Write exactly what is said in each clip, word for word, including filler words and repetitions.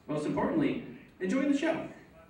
most importantly, enjoy the show.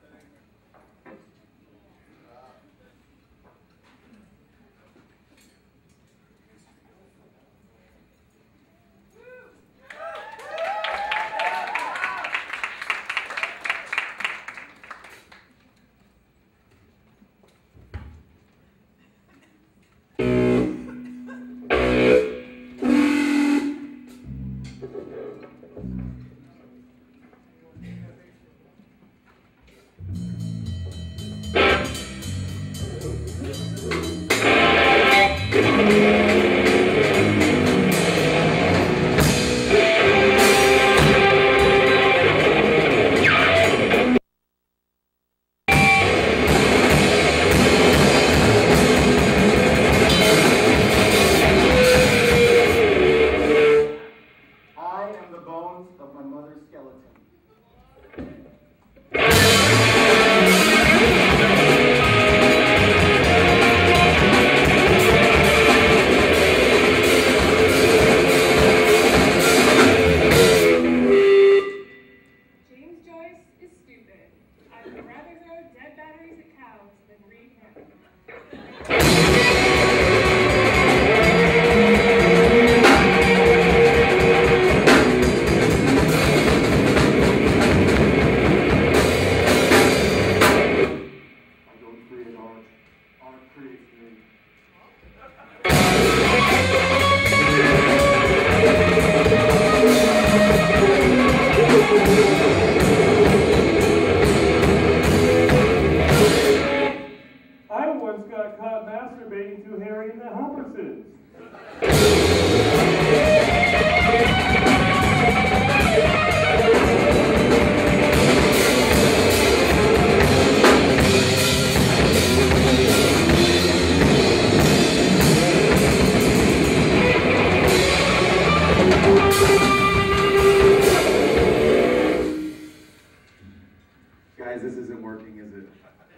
Guys, this isn't working, is it?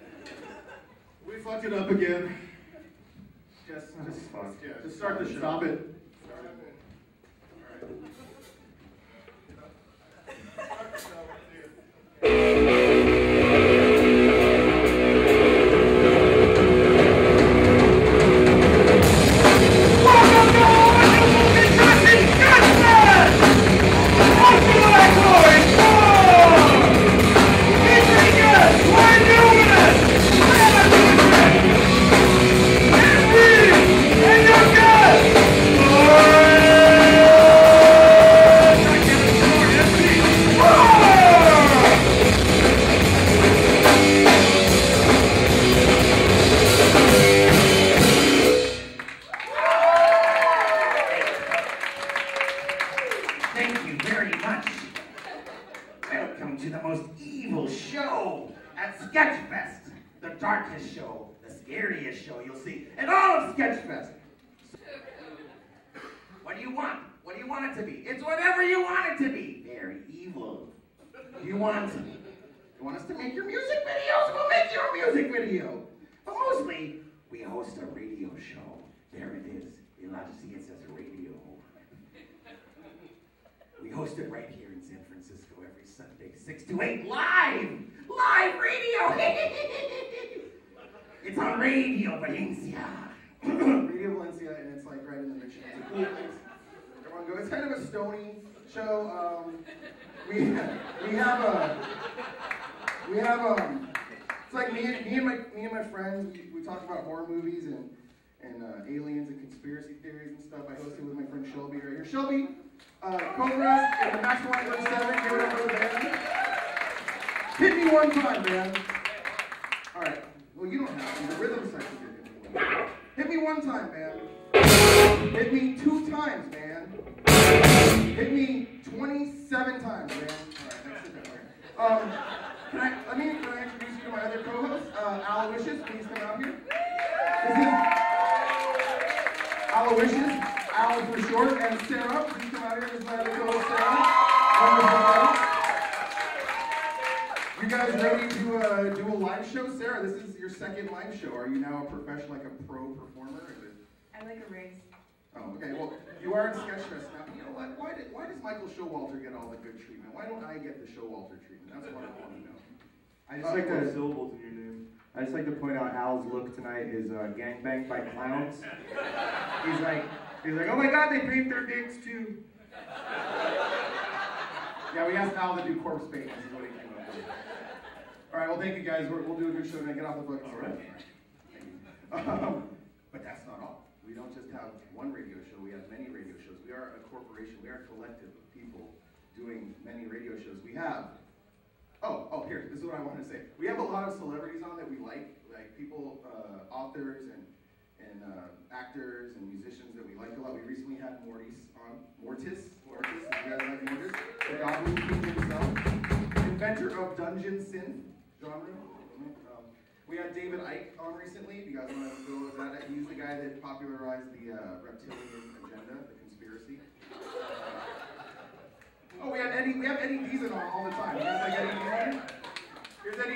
We fucked it up again. Just, just, yeah, just start the show. Stop it. Start it. All right. Start the show. six to eight live! Live radio! It's on Radio Valencia. Radio Valencia, and it's like right in the mission. It's a cool place. Everyone go. It's kind of a stony show. Um, we we have a we have um. It's like me and me and my me and my friends. We, we talk about horror movies and and uh, aliens and conspiracy theories and stuff. I hosted with my friend Shelby right here. Shelby. Uh, Cobras and the Max one thirty-seven, give it up for the band. Hit me one time, man. Alright, well you don't have to, the rhythm section here. Hit me one time, man. Hit me two times, man. Hit me twenty-seven times, man. Alright, that's it. Right. Um, can I, let me, can I introduce you to my other co-host, uh, Aloysius, please come out here. This is Aloysius. Al for short, and Sarah, please come out here. This is my other co-host, Sarah. You guys ready to uh, do a live show? Sarah, this is your second live show. Are you now a professional, like a pro performer? Is it? I like a race. Oh, okay. Well, you are in Sketchfest now. You know what? Why did why does Michael Showalter get all the good treatment? Why don't I get the Showalter treatment? That's what I want to know. I just like the syllables in your name. I just like to point out Al's look tonight is uh, gangbanged by clowns. He's like, he's like, oh my god, they paint their dicks too. Yeah, we asked Al to do corpse paint. This is what he came up with. All right, well, thank you guys. We're, we'll do a good show and get off the fucking. All right. Um, but that's not all. We don't just have one radio show. We have many radio shows. We are a corporation. We are a collective of people doing many radio shows. We have. Oh, oh, here. This is what I wanted to say. We have a lot of celebrities on that we like, like people, uh, authors and and uh, actors and musicians that we like a lot. We recently had Mortis on. Mortis. Mortis. You guys like Mortis? The Goblin King himself, inventor of Dungeon Synth genre. Um, we had David Icke on recently. If you guys want to go with that, he's the guy that popularized the uh, reptilian agenda, the conspiracy. Oh, we had Eddie. We have Eddie Deason on all the time. You guys like Eddie Deason? Here's Eddie.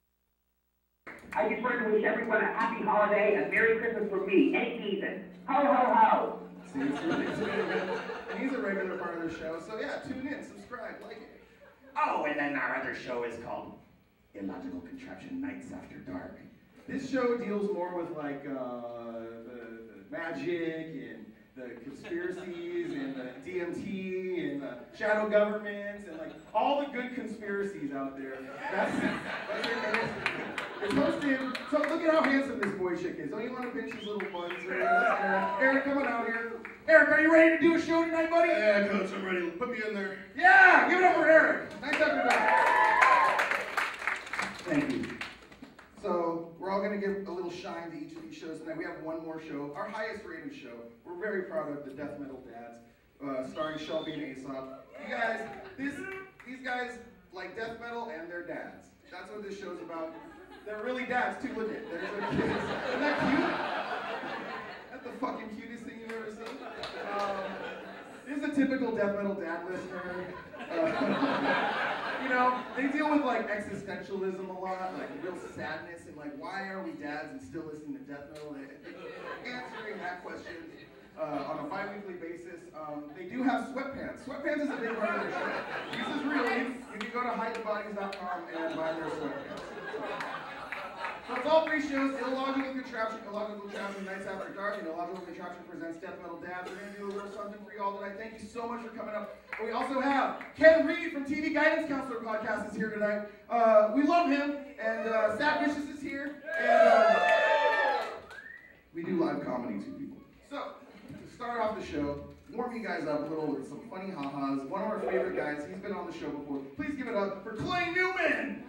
I just wanted to wish everyone a happy holiday and Merry Christmas from me, Eddie Deason. Ho, ho, ho. See, it's really, it's really good. And he's a regular part of the show. So yeah, tune in, subscribe, like it. Oh, and then our other show is called Illogical Contraption Nights After Dark. This show deals more with like uh, the, the magic and the conspiracies and the D M T and the shadow governments and like all the good conspiracies out there. That's, that's it. It's hosted. So look at how handsome this boy chick is. Don't you want to pinch his little buns right now? Eric. Eric, come on out here. Eric, are you ready to do a show tonight, buddy? Yeah, Coach, I'm ready. Put me in there. Yeah, give it up for Eric. Nice after dark. Thank you. So we're all going to give a little shine to each of these shows tonight. We have one more show, our highest rated show. We're very proud of the Death Metal Dads, uh, starring Shelby and Aesop. You guys, this, these guys like death metal and their dads. That's what this show's about. They're really dads too. Look at it. There's their kids. Isn't that cute? That's the fucking cutest thing you've ever seen. Um, this is a typical death metal dad listener. Uh, you know, they deal with like existentialism a lot, like real sadness, and like why are we dads and still listening to death metal? They, they, answering that question uh, on a bi-weekly basis. Um, they do have sweatpants. Sweatpants is a big part of their show. This is real. You, you can go to hide the bodies dot com and buy their sweatpants. So it's all three shows: Illogical Contraption, Illogical Contraption, Nights After Dark, and Illogical Contraption presents Death Metal Dads. We're gonna do a little something for you all tonight. Thank you so much for coming up. And we also have Ken Reed from T V Guidance Counselor Podcast is here tonight. Uh, we love him, and uh, Sad Vicious is here, and uh, we do live comedy too, people. So to start off the show, warm you guys up a little with some funny ha-has. One of our favorite guys. He's been on the show before. Please give it up for Clay Newman.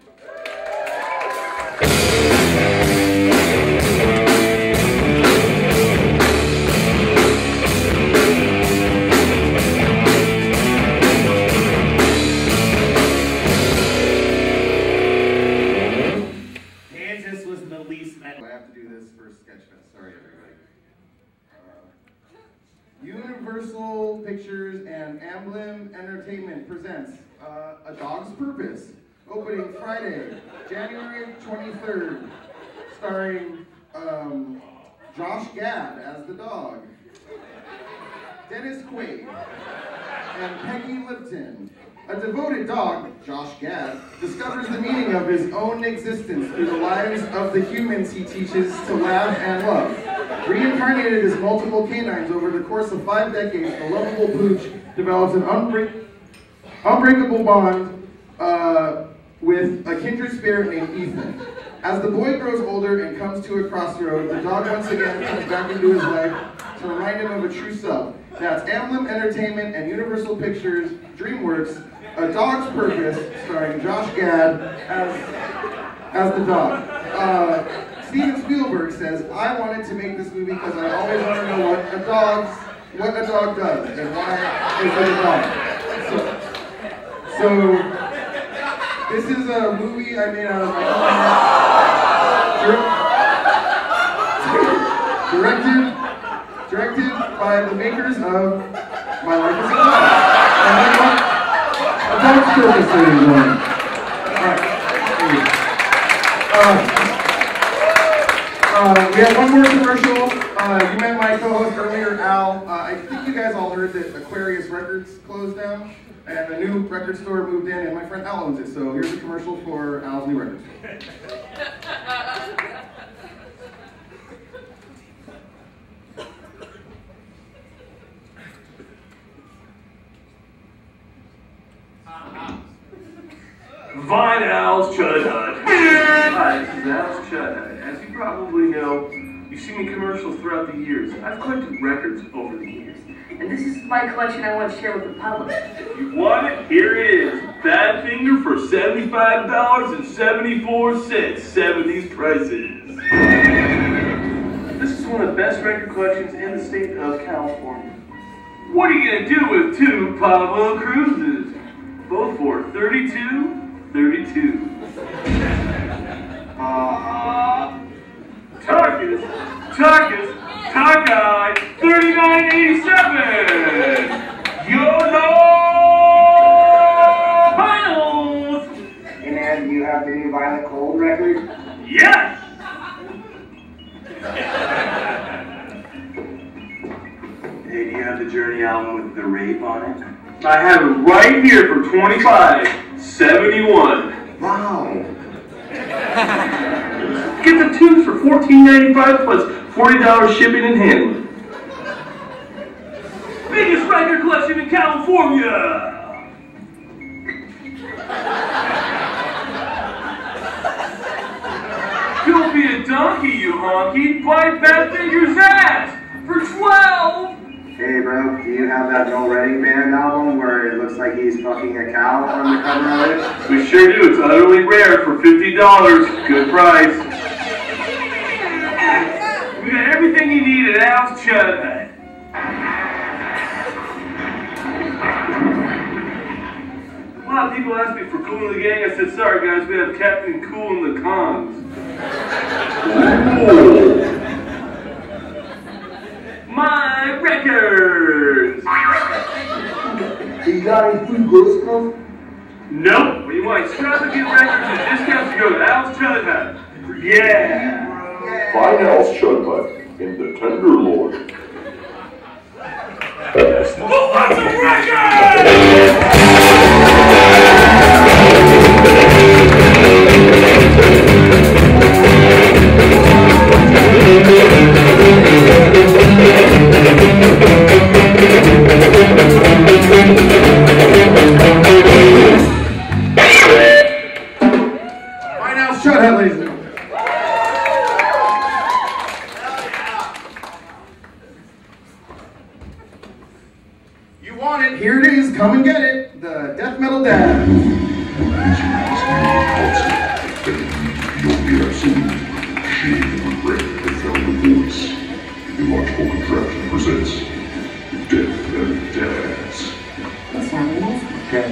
Kansas was the least metal. I have to do this for Sketchfest. Sorry, everybody. Uh, Universal Pictures and Amblin Entertainment presents uh, A Dog's Purpose, opening Friday, January twenty-third, starring um, Josh Gad as the dog, Dennis Quaid, and Peggy Lipton. A devoted dog, Josh Gad, discovers the meaning of his own existence through the lives of the humans he teaches to laugh and love. Reincarnated as multiple canines over the course of five decades, the lovable Pooch develops an unbreak unbreakable bond uh, with a kindred spirit named Ethan. As the boy grows older and comes to a crossroad, the dog once again comes back into his life to remind him of a true self. That's Amblin Entertainment and Universal Pictures DreamWorks, A Dog's Purpose, starring Josh Gad as, as the dog. Uh, Steven Spielberg says, I wanted to make this movie because I always want to know what a dog's, what a dog does and why is it a dog. So, so this is a movie I made out of my own. Directed, directed by the makers of My Life as a Dog. And A Dog's Purpose, ladies and gentlemen. Alright, thank you. Uh, uh, we have one more commercial. Uh, you met my co-host earlier, Al. Uh, Aquarius Records closed down, and a new record store moved in, and my friend Al owns it. So here's a commercial for Al's new record store. Vine Al's Chud Hut. Hi, this is Al's Chud Hut. As you probably know, you've seen me commercials throughout the years. I've collected records over the years. And this is my collection I want to share with the public. You want it? Here it is. Badfinger for seventy-five dollars and seventy-four cents. seventies prices. This is one of the best record collections in the state of California. What are you going to do with two Pablo Cruzes? Both for thirty-two thirty-two. Uh, Tarkus, Tarkus, Tarkai, thirty-nine eighty-seven. YOLO Finals. Hey man, do you have the new Violent Cold record? Yes. Hey, do you have the Journey album with the rape on it? I have it right here for twenty-five seventy-one. Wow. Get the tunes for fourteen ninety-five plus forty dollars shipping and handling. Biggest record collection in California. Don't be a donkey, you honky. Bite Badfinger's ass for twelve. Hey bro, do you have that No Wedding Band album where it looks like he's fucking a cow on the cover of it? We sure do. It's utterly rare for fifty dollars. Good price. We got everything you need at Al's Chud Hut. A lot of people ask me for Cool in the Gang. I said, sorry guys, we have Captain Cool in the Cons. My records! Do you got any free ghost club? Nope. When you want extravagant records and discounts, you go to Al's Chud Hut. Yeah! Find Al's Chud Hut in the Tenderloin. Lots of records! Right now, Chud Hut, ladies and gentlemen. You want it? Here it is. Come and get it. The Death Metal Dad. You'll be absolute shame and regret that found the voice. Illogical Contraption presents Death Metal Dads. What's happening? Okay.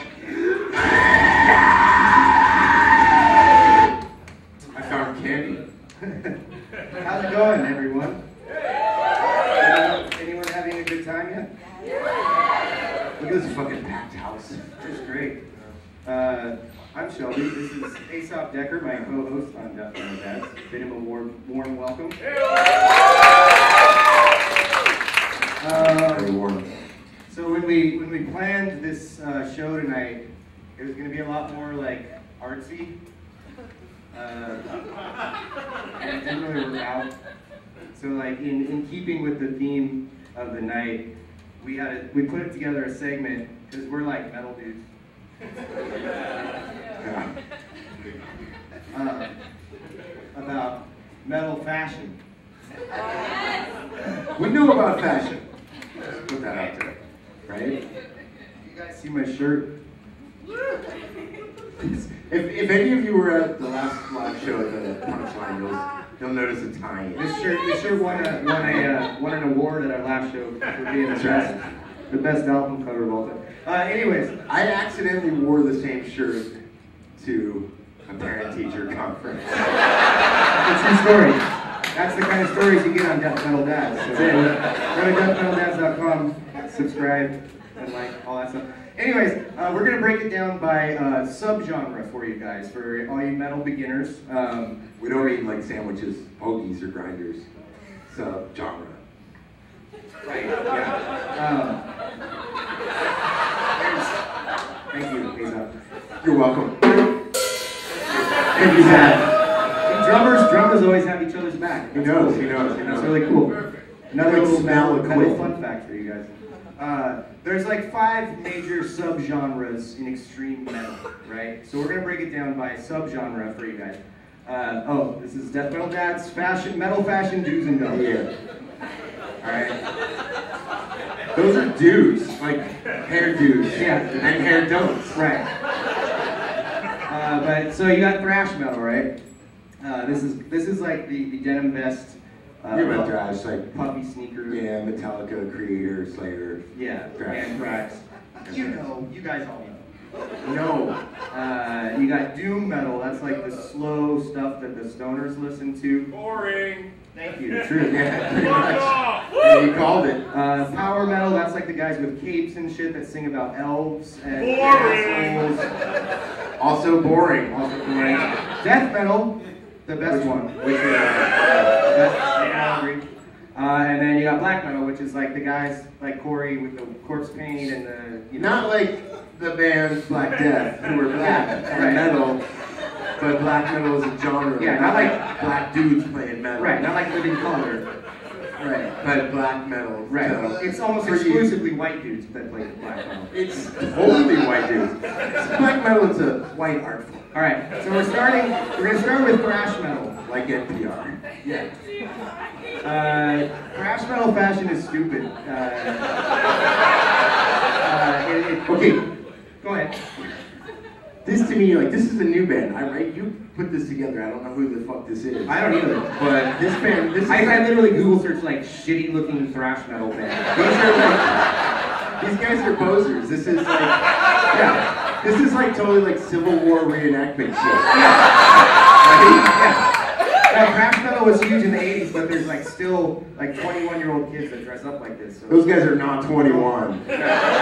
I found candy. How's it going, everyone? Anyone, anyone having a good time yet? Look at this fucking packed house. It's great. Uh, I'm Shelby. This is Aesop Decker, my co-host on Death Metal Dads. Bid him a warm, warm welcome. Uh, so when we when we planned this uh, show tonight, it was going to be a lot more like artsy. Uh, and it didn't really work out. So like in, in keeping with the theme of the night, we had a, we put it together a segment because we're like metal dudes. uh, about metal fashion. We knew about fashion. Let's put that out there, right? You guys see my shirt? If, if any of you were at the last live show at the Punchline, you'll, you'll notice a tie-in. This shirt, this shirt won a won a uh, won an award at our last show for being the best, the best album cover of all time. Uh, anyways, I accidentally wore the same shirt to a parent-teacher conference. it's true story. That's the kind of stories you get on Death Metal Dads. So, go to death metal dads dot com, subscribe, and like all that stuff. Anyways, uh, we're gonna break it down by uh, subgenre for you guys, for all you metal beginners. Um, We don't eat like sandwiches, hoagies, or grinders. Sub-genre. Right. Yeah. Um, Thank you, Hazel. You're welcome. Thank you, Zach. Drummers, drummers always have each other's back. He knows, he knows, he That's knows. really cool. Another Like little smell metal, of metal quit. fun fact for you guys. Uh, there's like five major subgenres in extreme metal, right? So we're gonna break it down by subgenre for you guys. Uh, oh, this is Death Metal Dad's fashion, metal fashion do's and don'ts. Yeah. All right. Those are do's, like hair do's. Yeah. And hair don'ts. Right. Uh, but so you got thrash metal, right? Uh, this is this is like the, the denim vest. Uh, You're about thrash, like puffy sneakers. yeah, Metallica, Creator, Slayer. Yeah. Thrash. Anthrax. You know, you guys all know. No. Uh, you got doom metal. That's like the slow stuff that the stoners listen to. Boring. Thank you. True. Yeah, pretty much. Yeah, you called it. Uh, power metal. That's like the guys with capes and shit that sing about elves and Boring. assholes. Also boring. Also boring. Death metal, the best one. Which is uh, best, I agree. Uh, and then you got black metal, which is like the guys like Corey with the corpse paint and the you know. Not like the band Black Death, who were black and Right. metal, but black metal is a genre. Yeah, not like- black dudes playing metal. Right, not like Living Color. Right, but black metal. Right. So It's almost for you- exclusively white dudes that play black metal. It's totally white dudes. It's black metal is a white art form, All right, so we're starting. We're gonna start with thrash metal. like N P R. Yeah. Uh, thrash metal fashion is stupid. Uh, uh, it, it, Okay, go ahead. this to me, like, this is a new band. I right, you put this together. I don't know who the fuck this is. I don't either. But this band, this is I, I literally Google searched like shitty looking thrash metal band. These are like, these guys are posers. This is like, yeah, this is like totally like Civil War reenactment shit. Yeah. Now, thrash metal was huge in the eighties, but there's like still like twenty-one year old kids that dress up like this. So. Those guys are not twenty-one. Those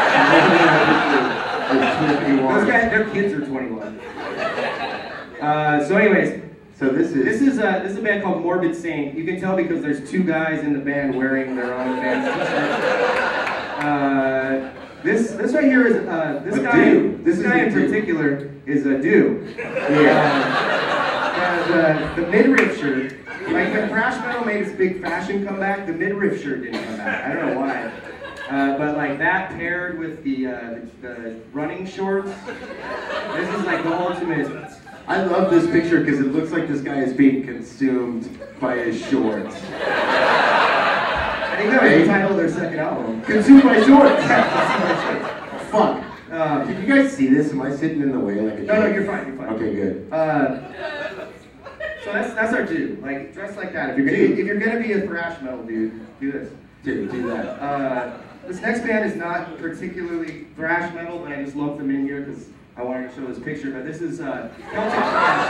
Those guys, their kids are twenty-one. Uh, so, anyways, So this is this is a this is a band called Morbid Saint. You can tell because there's two guys in the band wearing their own band t-shirts. Uh, this this right here is uh, this A guy. do. This This guy is in a do. particular is a do. yeah. Uh, the the midriff shirt. Like when thrash metal made its big fashion comeback, the midriff shirt didn't come back. I don't know why. Uh, but like that paired with the, uh, the the running shorts, this is like the ultimate. I love this picture because it looks like this guy is being consumed by his shorts. I think that was the title of their second album. Consumed by shorts. Fuck. Um, Can you guys see this? Am I sitting in the way like a no, no, dick? you're fine. You're fine. Okay, good. Uh, so that's that's our do. Like dress like that. If you're gonna Dude. if you're gonna be a thrash metal dude, do this. Dude, do that. Uh, this next band is not particularly thrash metal, but I just lumped them in here because I wanted to show this picture. But this is uh, Celtic Frost.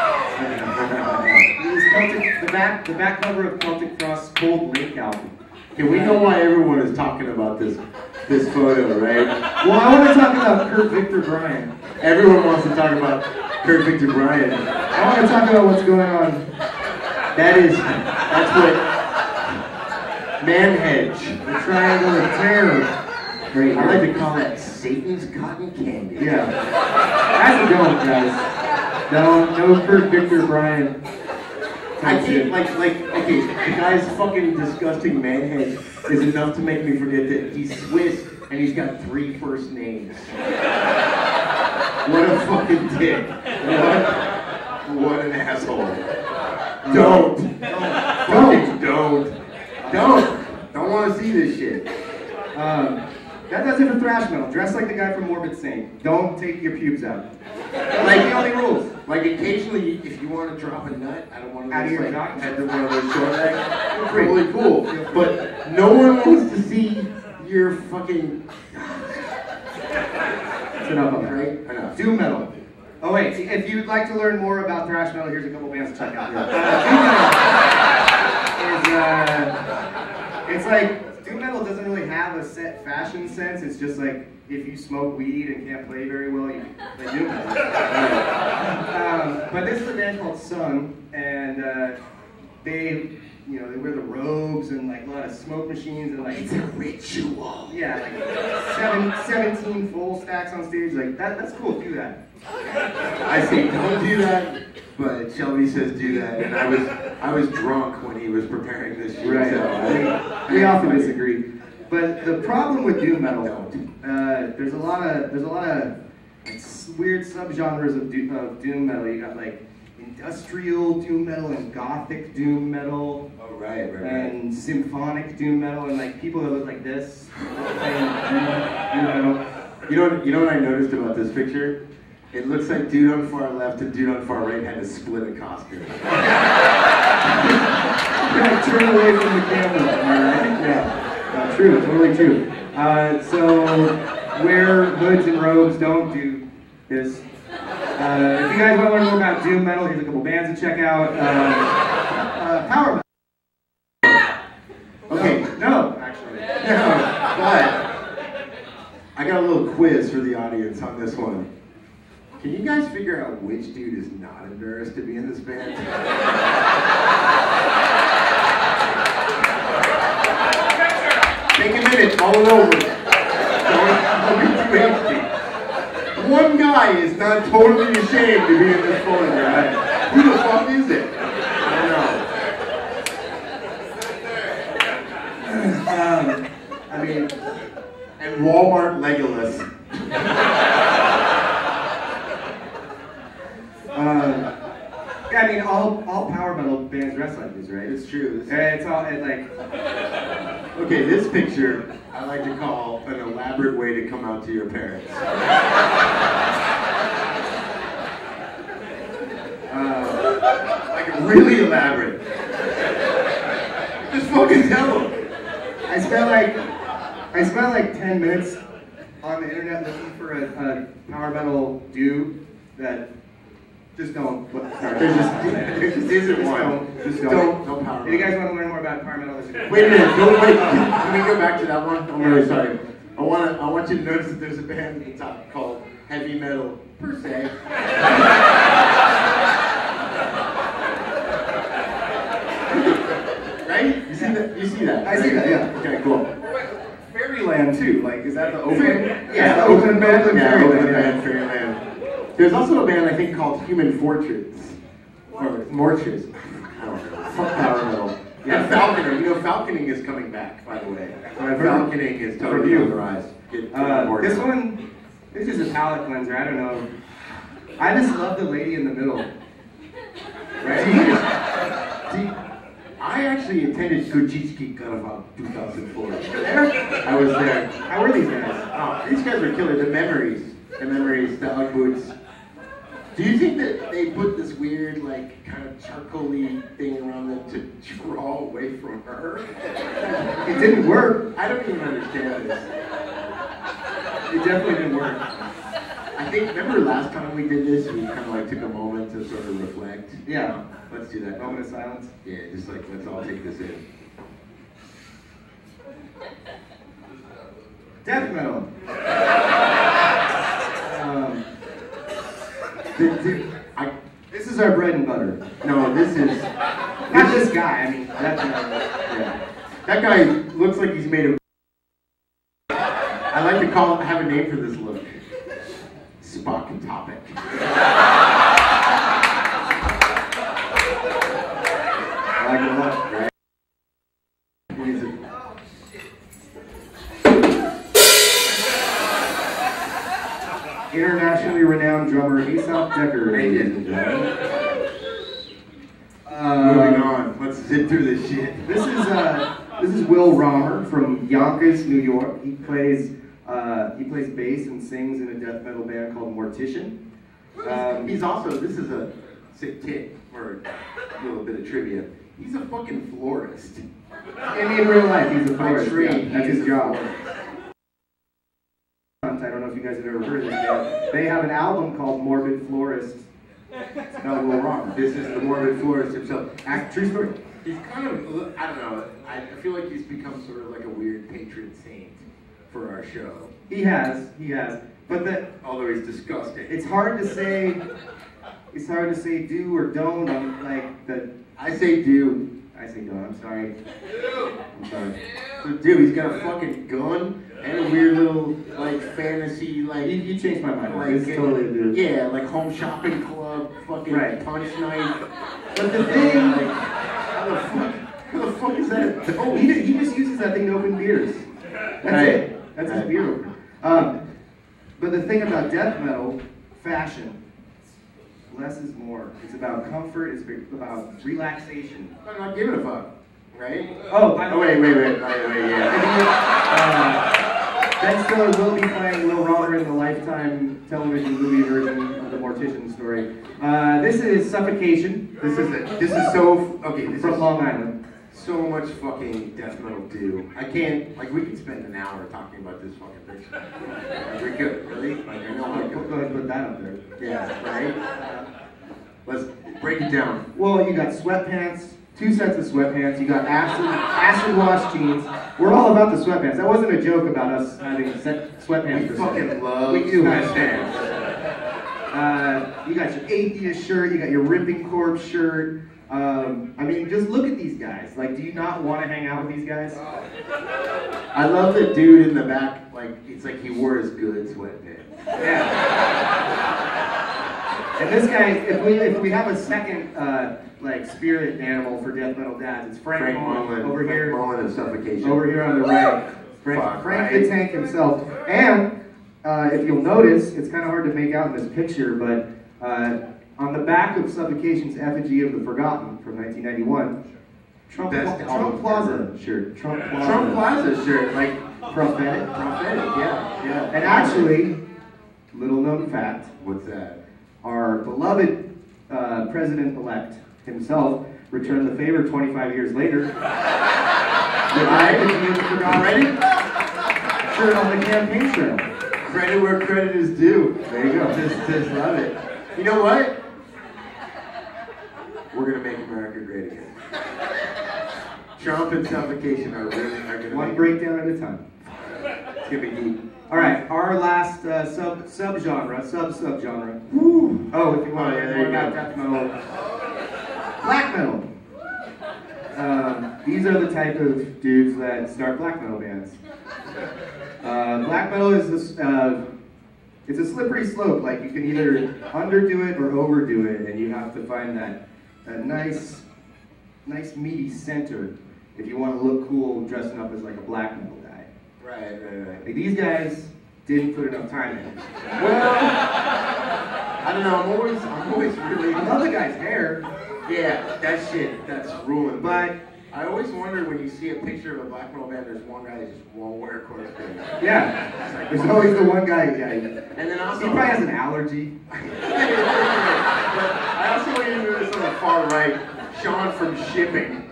This is Celtic. The back the back cover of Celtic Frost's Cold Lake album. Okay, we know why everyone is talking about this this photo, right? Well, I want to talk about Kurt Victor Bryan. Everyone wants to talk about Kurt Victor Bryan. I want to talk about what's going on. That is, that's what Manhedge, The Triangle of Terror. Right I here. like to call that Satan's cotton candy. Yeah. That's a don't, guys. No, no Kurt Victor Bryan. I can't, like, like, okay, the guy's fucking disgusting manhead is enough to make me forget that he's Swiss and he's got three first names. What a fucking dick. What, what an asshole. Don't. Don't. Don't. Don't. Don't want to see this shit. Um, that does it for thrash metal. Dress like the guy from Morbid Saint. Don't take your pubes out. That's like the only rules. Like occasionally, if you want to drop a nut out of one of Out of those, your like, jock? out of one of those short bags, totally cool. But no one wants to see your fucking. That's enough of that. Right? Enough. Doom metal. Oh wait, if you'd like to learn more about thrash metal, here's a couple bands to check out. Uh, doom metal is uh, it's like doom metal doesn't really have a set fashion sense. It's just like if you smoke weed and can't play very well, you play doom metal. um, but this is a band called Sun, and uh, they you know, they wear the robes and like a lot of smoke machines and like It's a ritual. yeah, like seven, seventeen full stacks on stage. Like that, that's cool. Do that. I say don't do that, but Shelby says do that, and I was I was drunk when he was preparing this shoot. Right. So I, We, we often disagree. But the problem with doom metal, uh, there's a lot of there's a lot of weird subgenres of doom, of doom metal. You got like industrial doom metal and gothic doom metal. Oh right, right, right. And symphonic doom metal and like people that look like this. playing doom metal. You know, you know what I noticed about this picture? It looks like dude on far left and dude on far right had to split a costume. Yeah, turn away from the camera. All right. Yeah. Uh, true. Totally true. Uh, so wear hoods and robes. Don't do this. Uh, if you guys want to learn more about doom metal, here's a couple bands to check out. Uh, uh, power metal. Okay, No, actually. no, but I got a little quiz for the audience on this one. Can you guys figure out which dude is not embarrassed to be in this band? Take a minute, mull it over. Don't, don't be too hasty. One guy is not totally ashamed to be in this photograph. Who the fuck is it? I don't know. Um, I mean, And Walmart Legolas. uh, yeah, I mean, all all power metal bands dress like this, right? It's true. And it's all it like. Okay, this picture I like to call an elaborate way to come out to your parents. Uh, Like really elaborate. Just fucking tell them. I spent like I spent like ten minutes on the internet looking for a, a power metal dude that just don't. Sorry, There just, there just isn't Just one. don't- Just don't. don't. No power. If you guys want to learn more about power metal, listen to Wait a minute. Go, wait. Can, can we go back to that one? I'm really sorry. I want to. I want you to notice that there's a band at the top called Heavy Metal per se. Right? You see that? You see that? I see that, yeah. Okay, cool. Fairyland too. Like, is that the open? Yeah, Yeah, the open band of Yeah, Fairyland. open yeah. band, Fairyland. There's also a band I think called Human Fortress. Or Mortress. I don't know. Fuck power metal. Yeah, Falconer. You know, falconing is coming back, by the way. I've heard. Falconing is From totally you. on the rise. Get, get on Uh, board this now. one, this is a palate cleanser. I don't know. I just love the lady in the middle. Right? See, I actually attended Gojitsuki Carnival two thousand four. I was there. How are these guys? Oh, these guys are killer. The memories. The memories, the Ugg boots. Do you think that they put this weird, like, kind of charcoaly thing around them to draw away from her? It didn't work. I don't even understand this. It definitely didn't work. I think, remember last time we did this, we kind of like took a moment to sort of reflect? Yeah. Let's do that. Moment of silence. Yeah, just like, let's all take this in. Death metal. um, Th- th- I, this is our bread and butter. no, this is, Not this guy. I mean, that's yeah. That guy looks like he's made of. I like to call it, have a name for this look. Spock Topic. I like it a lot. Right? He's a- Internationally renowned drummer Aesop Decker, ladies and gentlemen. Uh, Moving on. Let's zip through this shit. This is uh, this is Will Romer from Yonkers, New York. He plays uh, he plays bass and sings in a death metal band called Mortician. Um, He's also, this is a sick tip, or a little bit of trivia. He's a fucking florist. in, in real life, he's a By florist. trade, Yeah, that's he's his a job. florist. I don't know if you guys have ever heard of this band. They have an album called Morbid Florist. It's about Will Romer. This is the morbid florist himself. Act, true story. He's kind of, I don't know, I feel like he's become sort of like a weird patron saint for our show. He has, he has. But the, Although he's disgusting. it's hard to say. It's hard to say do or don't on like the. I say do. I say gun, I'm sorry. I'm sorry. So, dude, he's got a fucking gun and a weird little, like, fantasy, like... You, you changed my mind. Like, It's totally a dude. Yeah, like home shopping club, fucking Right. punch knife. But the thing... Like, how the fuck, how the fuck is that? Oh, he, he just uses that thing to open beers. That's Right. it. That's his beer opener. Um, but the thing about death metal, fashion, less is more. It's about comfort, it's about relaxation. I'm not giving a fuck, right? Oh, by the Oh, way, wait, wait, wait, wait, wait, yeah. uh, Ben Stiller will be playing Will Rotter in the Lifetime television movie version of the Mortician story. Uh, this is Suffocation. This is it. This is so, okay, this From is Long Island. so much fucking death metal do. I can't, like, we could spend an hour talking about this fucking picture. Like, we could, really? Like, I know I Go could. ahead and put that up there. Yeah, right? Uh, let's break it down. Well, you got sweatpants, two sets of sweatpants, you got acid, acid wash jeans. We're all about the sweatpants. That wasn't a joke about us having set sweatpants. We for fucking sale. love We do have sweatpants. Uh, you got your atheist shirt, you got your Ripping Corpse shirt. Um, I mean, just look at these guys. Like, do you not want to hang out with these guys? I love the dude in the back, like, it's like he wore his good sweatpants. Yeah. And this guy, if we if we have a second uh, like spirit animal for death metal dads, it's Frank, Frank Mullen, Mullen, over Frank here. Mullen of Suffocation. Over here on the right, Frank, Fuck, Frank right. the Tank himself. And uh, if you'll notice, it's kind of hard to make out in this picture, but uh, on the back of Suffocation's effigy of the Forgotten from nineteen ninety-one, Trump, Best Trump album Plaza ever. shirt. Trump Plaza. Trump Plaza shirt, like, Prophetic. prophetic, yeah, yeah. And actually, little known fact, What's that? our beloved uh, president-elect himself returned the favor twenty-five years later. With Right? Already? Shirt on the campaign trail. Credit where credit is due. There you go. Just, just love it. You know what? We're gonna make America great again. Trump and Suffocation are really are gonna One make breakdown at a time. It's gonna be deep. All right, our last uh, sub sub genre, sub sub genre. Woo. Oh, if you want Oh, to yeah, learn there more you about go. death metal, black metal. Um, these are the type of dudes that start black metal bands. Uh, black metal is this, uh, it's a slippery slope. Like, you can either underdo it or overdo it, and you have to find that that nice, nice meaty center if you want to look cool dressing up as like a black metal guy. Right, right, right. Like, these guys didn't put enough time in. Well, I don't know. I'm always, I'm always really. I love the guy's hair, Yeah, that shit, that's ruined. but I always wonder when you see a picture of a black metal band, there's one guy that just won't wear a corpse paint. yeah, there's always the one guy. Yeah, he And then also, probably has an allergy. But I also want you to notice on the far right, Sean from Shipping.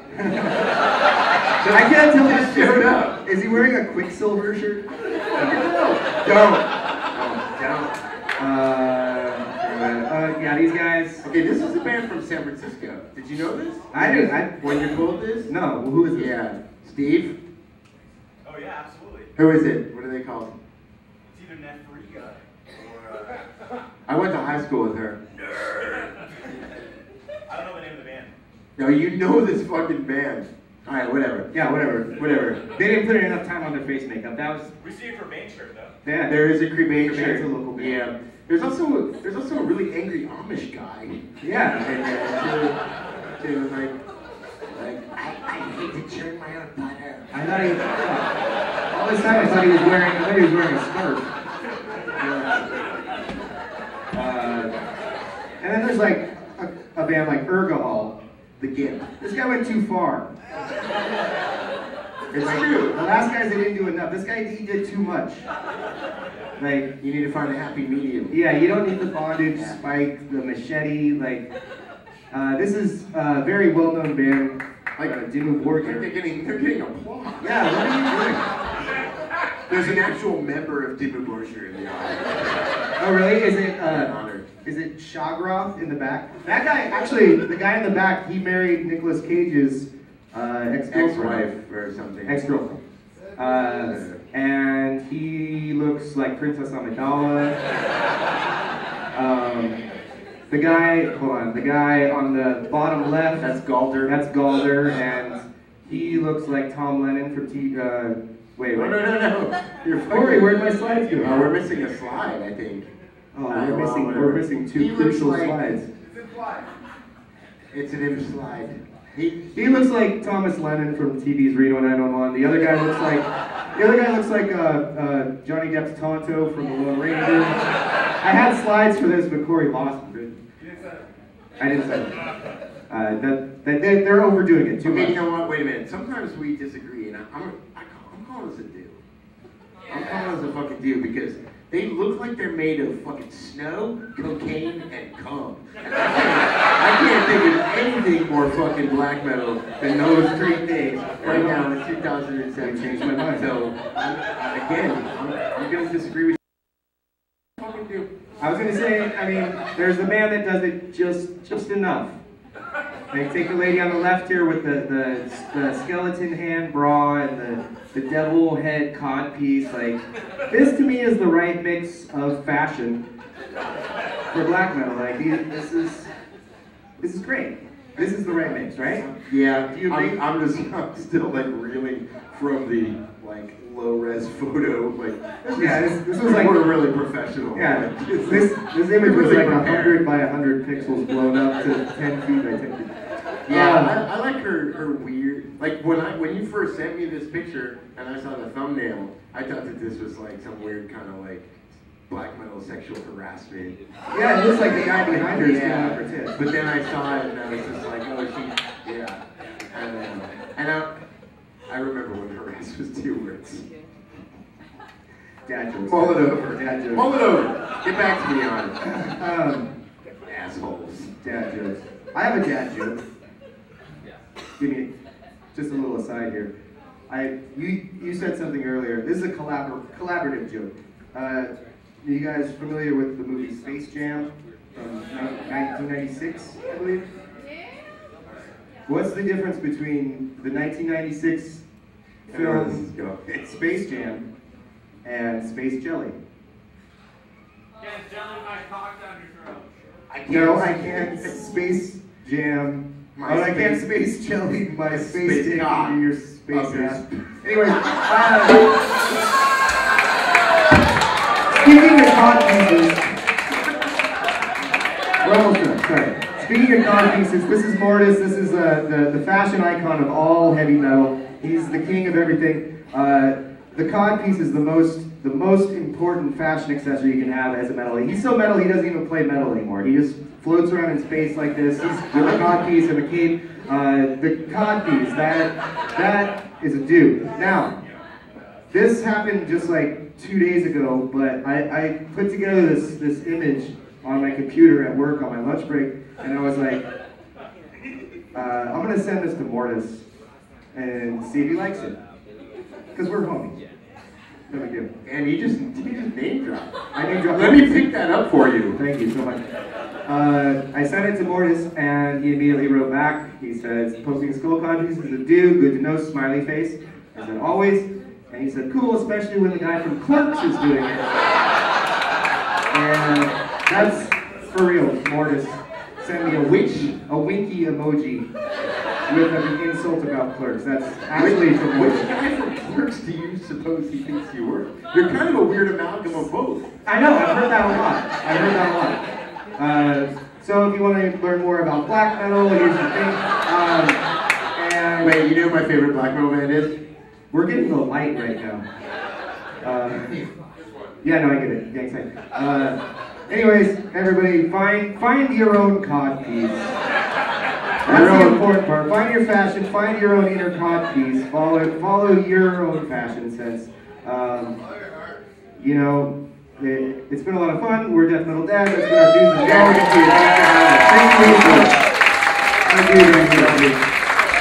I can't tell Just this showed up. Is he wearing a Quicksilver shirt? Don't. Don't. Don't. Uh, uh, yeah, these guys. Okay, this is a band from San Francisco. Did you know this? I did. I When you pulled this? no. Who is this? Yeah. Steve? Oh yeah, absolutely. Who is it? What are they called? It's either Nefriga or uh, I went to high school with her. I don't know the name of the band. No, you know this fucking band. Alright, whatever. Yeah, whatever, whatever. They didn't put in enough time on their face makeup. That was. We see it for Main shirt though. Yeah, There is a cremation. Cremation's a local band. Yeah. There's also there's also a really angry Amish guy. Yeah. And uh, too, too, like, like I, I hate to churn my own butter. I thought he. Uh, all this time I thought he was wearing. I thought he was wearing a scarf. Uh, and then there's like a, a band like Ergahol. The Gimp. This guy went too far. It's Like, true. the last guys, they didn't do enough. This guy, he did too much. Like, You need to find a happy medium. yeah, you don't need the bondage, spike, the machete. Like, uh, this is a very well-known band, like uh, Dimmu They're Borgir. getting they're getting applause. Yeah, what are you doing? There's an actual member of Dimmu Borgir in the audience. Oh, really? Is it, I'm uh, honored. is it Shagroth in the back? That guy, actually, the guy in the back, he married Nicolas Cage's uh, ex-girlfriend. Ex-wife or something. Ex-girlfriend. Uh, and he looks like Princess Amidala. Um, The guy, hold on, the guy on the bottom left, That's Galder. that's Galder, and he looks like Tom Lennon from T, uh, wait, No, wait. no, no, no. You're Corey, where'd my slides go? Oh, we're missing a slide, I think. Oh, Uh, we're well, missing, whatever. we're missing two He looks crucial like- slides. It's an image slide. He, He looks like Thomas Lennon from T V's Reno nine one one. The other guy looks like, the other guy looks like uh, uh, Johnny Depp's Tonto from The Lone Ranger. I had slides for this, but Corey lost them. I didn't say it. Uh, that, that, they, they're overdoing it too okay, much. you know what? Wait a minute. Sometimes we disagree, and I, I'm, I, I'm calling this a do. I'm calling this a fucking do because they look like they're made of fucking snow, cocaine, and cum. And I can't, I can't think of anything more fucking black metal than those three things right now in two thousand seven. Changed my mind. So, I'm, again, I'm, I'm going to disagree with you. Fucking do. I was gonna say, I mean, there's a man that does it just just enough. Like, take the lady on the left here with the, the, the skeleton hand bra and the, the devil head codpiece. Like, this to me is the right mix of fashion for black metal. Like, these, this is this is great. This is the right mix, right? Yeah, Do you agree? I'm, I'm just I'm still like reeling from the like low res photo. Like this Yeah, is, this- this was like- we're really professional. Yeah, Like, this this image was really like a prepared. hundred by a hundred pixels blown up to ten feet by ten feet. Yeah, Um, I, I like her her weird. Like when I when you first sent me this picture and I saw the thumbnail, I thought that this was like some weird kind of like black metal sexual harassment. Yeah, it looks like the guy behind her is Yeah. filling up her tits. But then I saw it and I was just like, oh, she, yeah. And then, and I, I remember when harass was two words. Dad jokes. Mull it over. Dad jokes. Mull it over. Get back to me on it. Um, Assholes. dad jokes. I have a dad joke. Give me just a little aside here. I you you said something earlier. This is a collabor collaborative joke. Uh, are you guys familiar with the movie Space Jam from nineteen ninety-six, I believe? What's the difference between the nineteen ninety-six film Space Jam and Space Jelly? Can't jelly my cock down your throat. I can't. No, I can't Space Jam. My oh, I can't space- Space Jelly my space, Space dick cock. into your space Up your ass. sp- Anyways, uh, speaking of cod pieces, we're almost done, sorry. Speaking of cod pieces, this is Mortis. This is uh, the, the fashion icon of all heavy metal. He's the king of everything. Uh, the cod piece is the most the most important fashion accessory you can have as a metal. He's so metal he doesn't even play metal anymore. He just floats around in space like this with a cod piece and a cape. Uh, the cod piece, that that is a dude. Now, this happened just like two days ago, but I, I put together this this image on my computer at work on my lunch break, and I was like, uh, I'm gonna send this to Mortis and see if he likes it, because we're homies. No big deal. And he just he just name dropped. I name dropped. Let me pick that up for you. Thank you so much. Uh, I sent it to Mortis, and he immediately wrote back. He said, posting skull conscious is a dude, good to know, smiley face. I said, always. And he said, cool, especially when the guy from Clerks is doing it. And that's for real, Mortis. Send me a witch, a winky emoji with an insult about Clerks. That's actually from Which Mortis. guy from Clerks do you suppose he thinks you were? You're kind of a weird amalgam of both. I know, I've heard that a lot. I've heard that a lot. Uh, so if you want to learn more about black metal, here's the thing. Um, and Wait, you know who my favorite black metal band is? we're getting the light right now. Uh, yeah, no, I get it. Gang sign. Uh, anyways, everybody, find find your own cod piece. That's the important part. Find your fashion. Find your own inner cod piece. Follow follow your own fashion sense. Um, you know. It, it's been a lot of fun. We're Death Metal Dad. That's been our dudes and dogs. Thank you. Thank you. Thank you.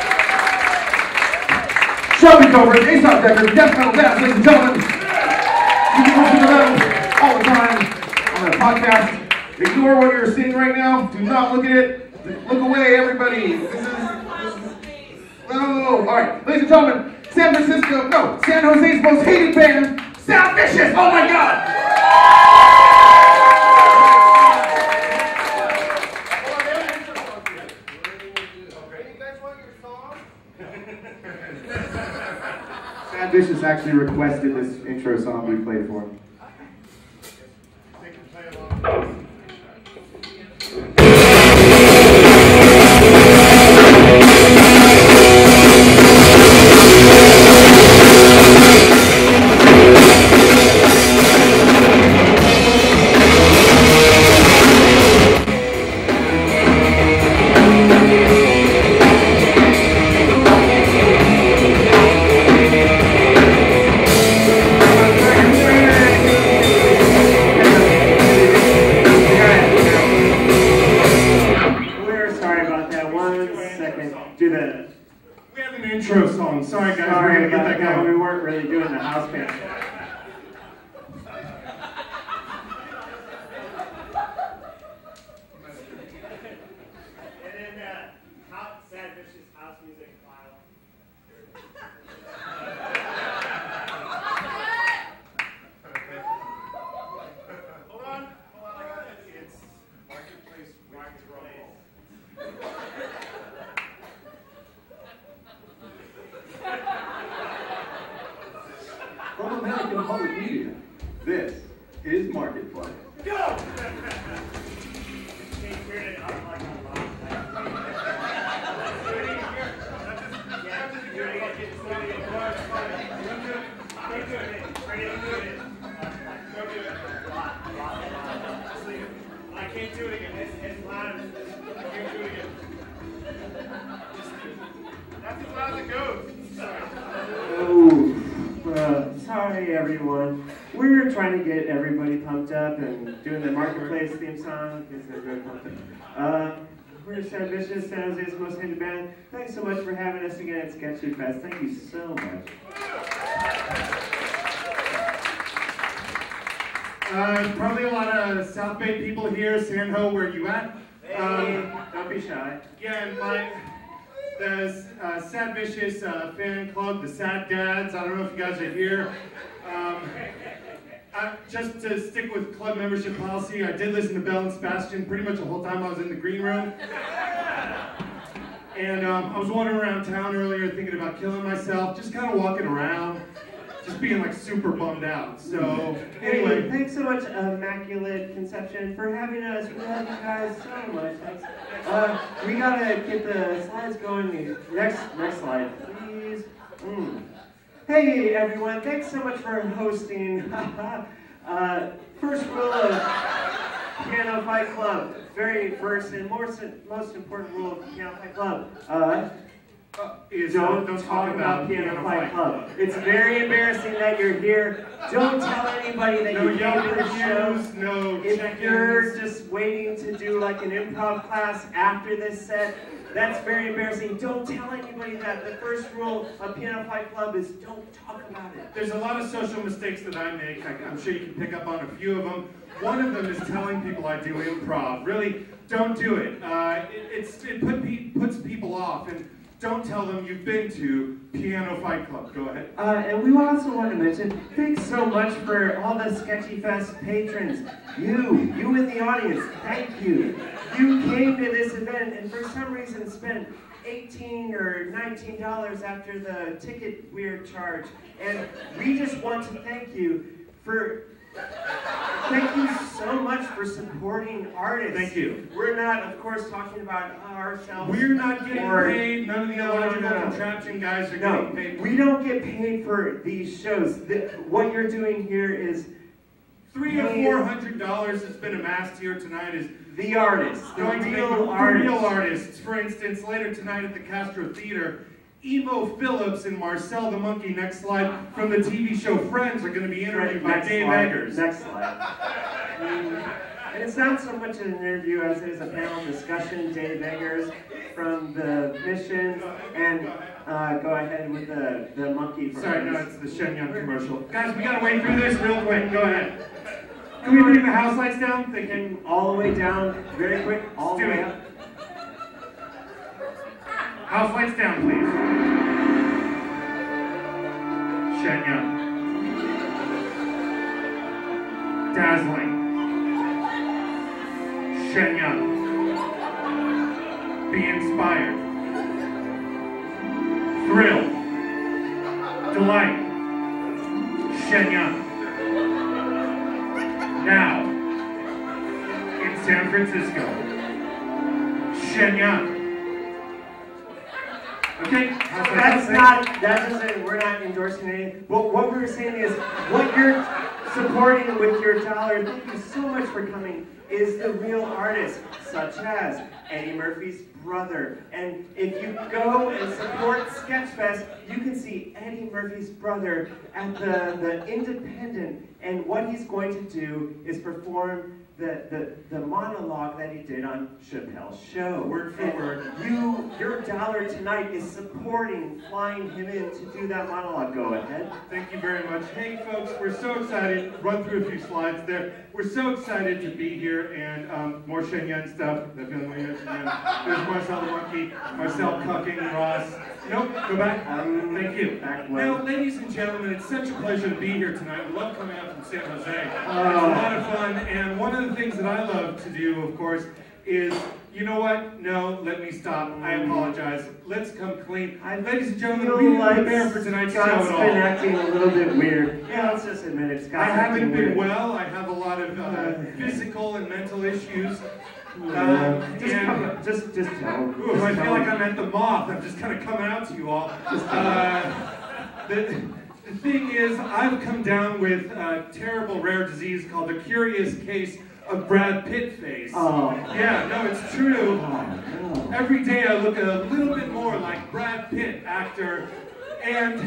Shelby Covert, Aesop Decker, Death Metal Dad, ladies and gentlemen. You can listen to them all the time on the podcast. Ignore what you're seeing right now. Do not look at it. Look away, everybody. This is, this is no. All right, ladies and gentlemen, San Francisco, no, San Jose's most hated band, Sound Vicious. Oh my God. Vicious actually requested this intro song we played for him. Intro song. Sorry guys, Sorry we're gonna get that about going. We weren't really doing the house band. And then uh, how, Sad Vicious house music file. Hold on, hold on, I got it. It's Marketplace, Marketplace. From American Public Media, this is Marketplace. Go! I can't do it again. It's, it's loud. I can't do it again. That's as loud as it goes. Sorry. Oh, uh, sorry everyone. We're trying to get everybody pumped up and doing the Marketplace theme song. Gets everybody pumped up. Uh, we're Sad Vicious, San Jose's most hated band. Thanks so much for having us again at Sketchy Fest. Thank you so much. Uh, probably a lot of South Bay people here. San Ho, where you at? Hey, um, don't be shy. Yeah, and my the uh, Sad Vicious uh, fan club, the Sad Dads. I don't know if you guys are here. Um, I, just to stick with club membership policy, I did listen to Bell and Sebastian pretty much the whole time I was in the green room. And um, I was wandering around town earlier thinking about killing myself, just kind of walking around, just being like super bummed out. So anyway. Hey, thanks so much, Immaculate Conception, for having us. We love you guys so much. Thanks. Uh, we gotta get the slides going. Next, next slide, please. Mm. Hey everyone, thanks so much for hosting. uh, first rule of Piano Fight Club. Very first and most, most important rule of Piano Fight Club. Uh, Uh, is, don't, uh, don't talk about Piano Fight Club. It's very embarrassing that you're here. Don't tell anybody that No you came to the Yelp show. no If check-ins. you're just waiting to do like an improv class after this set, that's very embarrassing. Don't tell anybody that. The first rule of Piano Fight Club is don't talk about it. There's a lot of social mistakes that I make. I, I'm sure you can pick up on a few of them. One of them is telling people I do improv. Really, don't do it. Uh, it it's, it put pe puts people off. And don't tell them you've been to Piano Fight Club. Go ahead. Uh, and we also want to mention, thanks so much for all the Sketchy Fest patrons. You, you in the audience, thank you. You came to this event and for some reason spent eighteen or nineteen dollars after the ticket we were charged. And we just want to thank you for, thank you so much for supporting artists. Thank you. We're not, of course, talking about ourselves. We're not getting or, paid. None of the no, illogical no, no. contraption guys are No, getting paid. we don't get paid for these shows. The, what you're doing here is Three or four hundred dollars that's been amassed here tonight is the artists, the going to make real the artists. real artists. For instance, later tonight at the Castro Theater, Emo Phillips and Marcel the Monkey, next slide, from the T V show Friends are going to be interviewed by Next Dave slide. Eggers. Next slide. Mm, and it's not so much an interview as it is a panel discussion. Dave Eggers from the Mission, and uh, go ahead with the, the monkey. For Sorry, no, Friends. it's the Shenyang commercial. Guys, we got to wait through this real quick. Go ahead. Can we bring the house lights down? Thank you. And all the way down, very quick, all the Do way it. up. House lights down, please. Shenyang. Dazzling. Shenyang. Be inspired. Thrill. Delight. Shenyang. Now, in San Francisco, Shenyang. Okay, that's not, that doesn't, we're not endorsing anything. But what we were saying is, what you're supporting with your dollar, thank you so much for coming, is the real artists, such as Eddie Murphy's brother. And if you go and support Sketchfest, you can see Eddie Murphy's brother at the, the Independent, and what he's going to do is perform The, the, the monologue that he did on Chappelle's show. Word for and word. You, your dollar tonight is supporting, flying him in to do that monologue. Go ahead. Thank you very much. Hey folks, we're so excited. Run through a few slides there. We're so excited to be here and um, more Shenyang stuff. That feeling when you mentioned him. There's Marcel the Monkey, Marcel Cucking, Ross. Nope, go back. Um, Thank you. Back now, ladies and gentlemen, it's such a pleasure to be here tonight. We love coming out from San Jose. It's a lot of fun, and one of the things that I love to do, of course, is, you know what? No, let me stop. I apologize. Let's come clean. I Ladies and gentlemen, feel we didn't like prepare for tonight's show Scott's at all. been acting a little bit weird. Yeah, let's just admit it. Scott's I haven't acting been weird. well. I have a lot of uh, physical and mental issues. Yeah. Um, just, and, come, just, just tell him. ooh, Just I tell feel like him. I'm at the moth. I'm just kind of coming out to you all. Uh, the, the thing is, I've come down with a terrible rare disease called the curious case of Brad Pitt face. Oh. Yeah, no, it's true. Oh, no. Every day I look a little bit more like Brad Pitt, actor, and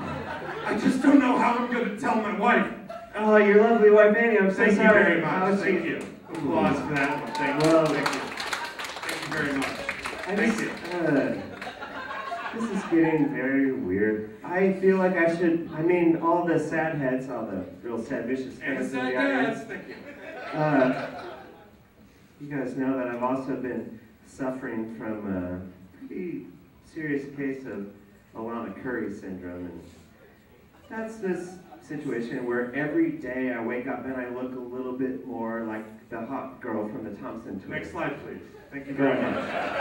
I just don't know how I'm going to tell my wife. Oh, your lovely wife Annie, I'm so Thank you sorry. very How much. is Thank she? you. Applause for that one. Thank you. Well, Thank you. Thank you very much. I Thank just, you. uh, this is getting very weird. I feel like I should, I mean, all the sad heads, all the real sad, vicious And fans in sad the audience. dads. Thank you. Uh, you guys know that I've also been suffering from a pretty serious case of Alana Curry syndrome, and that's this situation where every day I wake up and I look a little bit more like the hot girl from the Thompson twins. Next slide, please. Thank you very much.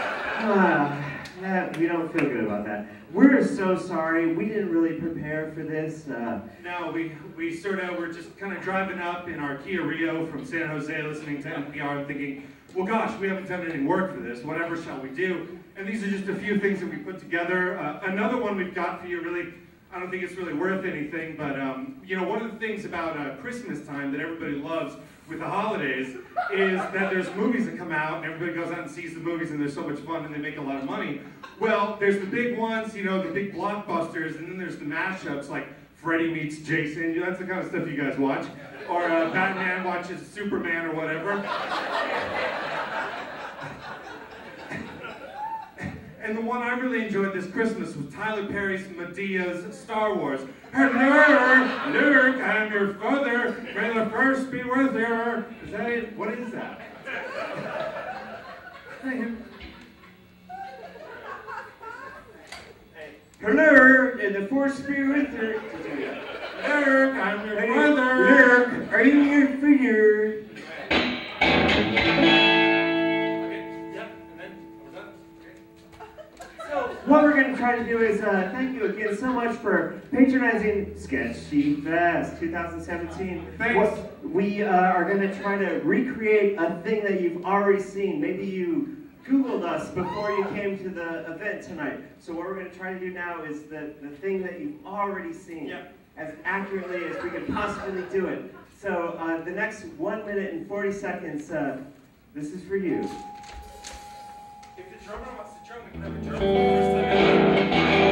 Uh, yeah, we don't feel good about that. We're so sorry. We didn't really prepare for this. Uh, No, we we sort of were just kind of driving up in our Kia Rio from San Jose, listening to N P R and thinking, well, gosh, we haven't done any work for this. Whatever shall we do? And these are just a few things that we put together. Uh, another one we've got for you, really, I don't think it's really worth anything, but um, you know, one of the things about uh, Christmas time that everybody loves with the holidays is that there's movies that come out, and everybody goes out and sees the movies, and they're so much fun, and they make a lot of money. Well, there's the big ones, you know, the big blockbusters, and then there's the mashups like Freddy meets Jason. You know, that's the kind of stuff you guys watch, or uh, Batman watches Superman or whatever. And the one I really enjoyed this Christmas was Tyler Perry's Medea's Star Wars. Hello, Luke, I'm your father. May the first be with you. Is that it? What is that? Hello, and the force be with you. Luke, I'm your father. Luke, are you your figure? What we're going to try to do is uh, thank you again so much for patronizing Sketchy Fest twenty seventeen. Thanks. What, we uh, are going to try to recreate a thing that you've already seen. Maybe you Googled us before you came to the event tonight. So what we're going to try to do now is the, the thing that you've already seen Yep. as accurately as we could possibly do it. So uh, the next one minute and forty seconds, uh, this is for you. If the drummer wants to drum, we can have a drum for the first time ever.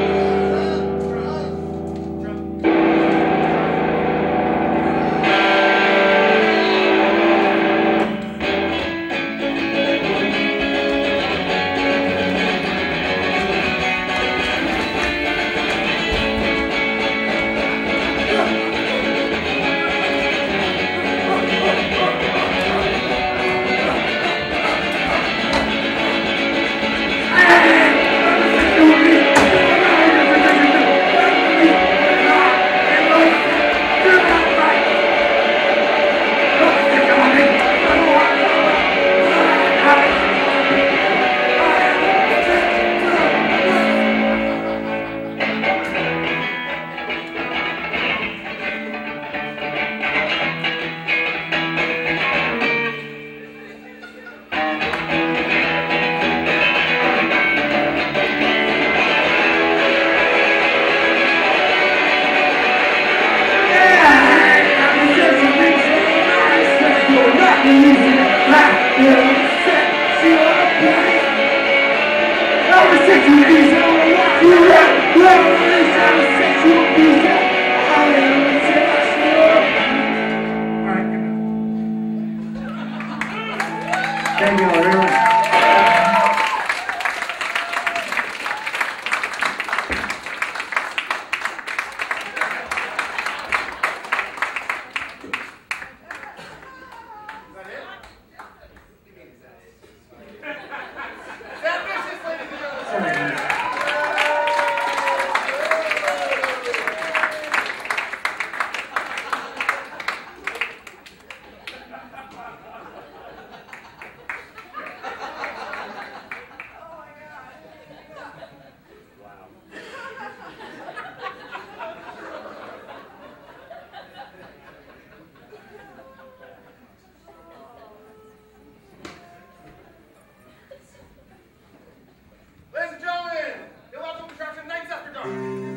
Hey! Thank you all very much. Ladies and gentlemen, Illogical Contraption Nights After Dark.